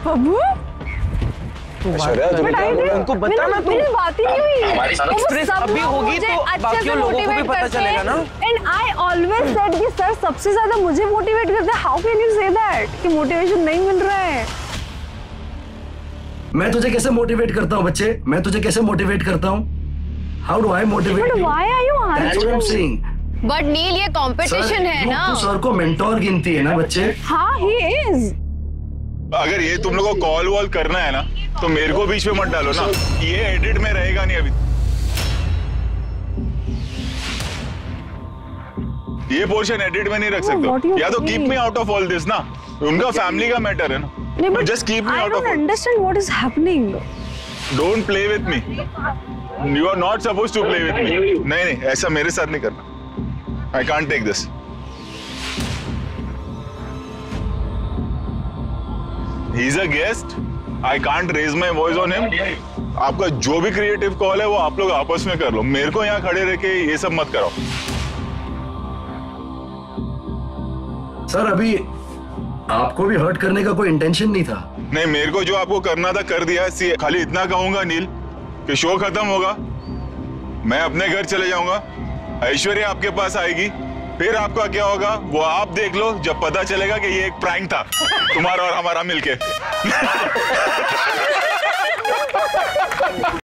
बाबू उनको बताना तो बात ही नहीं हुई। हमारी एक्सप्रेस अभी होगी तो बाकियों लोगों को भी पता चलेगा ना। एंड आई ऑलवेज सेड कि सर सबसे ज्यादा मुझे मोटिवेट करते हैं। How can you say that कि मोटिवेशन नहीं मिल रहा है? मैं तुझे कैसे मोटिवेट करता हूँ बच्चे? मैं तुझे कैसे मोटिवेट करता हूँ? How do I motivate? But why are you arguing? But Neel ये कंपटीशन है ना। तू सर को मेंटोर गिनती है ना बच्चे? हाँ ही इज। अगर ये तुम लोगों को कॉल वॉल करना है ना तो मेरे को बीच में मत डालो ना, ये एडिट में रहेगा नहीं अभी। ये पोर्शन एडिट में नहीं रख सकते, या तो keep me out of all this ना। उनका फैमिली का मैटर है ना, just keep me out of. I don't understand what is happening. Don't play with me, you are not supposed to play with me. नहीं, ऐसा मेरे साथ नहीं करना। I can't take this. He is a guest. I can't raise my voice on him. आपका जो भी creative call है वो आप लोग आपस में कर लो, मेरे को यहाँ खड़े रह के ये सब मत कराओ। सर अभी आपको भी हर्ट करने का कोई इंटेंशन नहीं था। नहीं, मेरे को जो आपको करना था कर दिया। खाली इतना कहूंगा नील कि शो खत्म होगा, मैं अपने घर चले जाऊंगा, ऐश्वर्या आपके पास आएगी, फिर आपका क्या होगा वो आप देख लो जब पता चलेगा कि ये एक प्रैंक था तुम्हारा और हमारा मिलके।